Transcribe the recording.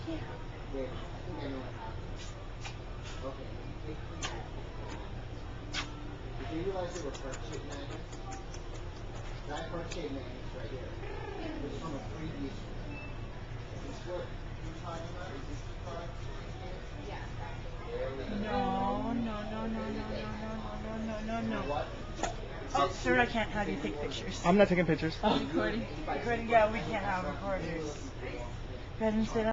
Yeah. Wait, I think I know what happened. Okay, did you realize they were heart-shaped magnets? That heart-shaped magnet's right here. It was from a previous one. Is this what you're talking about? Is this the product you're Yeah. No, no, no, no, no, no, no, no, no, no, no. What? Oh, sir, I can't have you take pictures. I'm not taking pictures. Recording. Recording. Yeah, we can't have recorders. Go ahead and sit